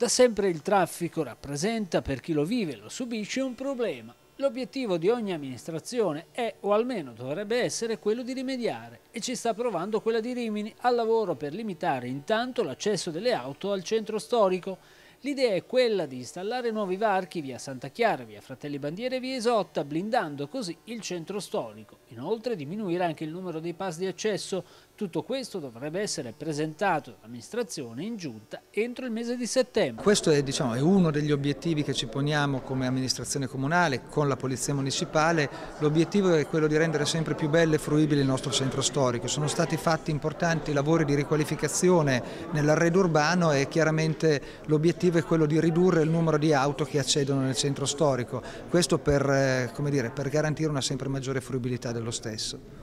Da sempre il traffico rappresenta, per chi lo vive e lo subisce, un problema. L'obiettivo di ogni amministrazione è, o almeno dovrebbe essere, quello di rimediare, e ci sta provando quella di Rimini, al lavoro per limitare intanto l'accesso delle auto al centro storico. L'idea è quella di installare nuovi varchi via Santa Chiara, via Fratelli Bandiera e via Isotta, blindando così il centro storico. Inoltre diminuire anche il numero dei pass di accesso. Tutto questo dovrebbe essere presentato all'amministrazione in giunta entro il mese di settembre. Questo è uno degli obiettivi che ci poniamo come amministrazione comunale con la Polizia Municipale. L'obiettivo è quello di rendere sempre più bello e fruibile il nostro centro storico. Sono stati fatti importanti lavori di riqualificazione nell'arredo urbano e chiaramente l'obiettivo è quello di ridurre il numero di auto che accedono nel centro storico. Questo per garantire una sempre maggiore fruibilità dello stesso.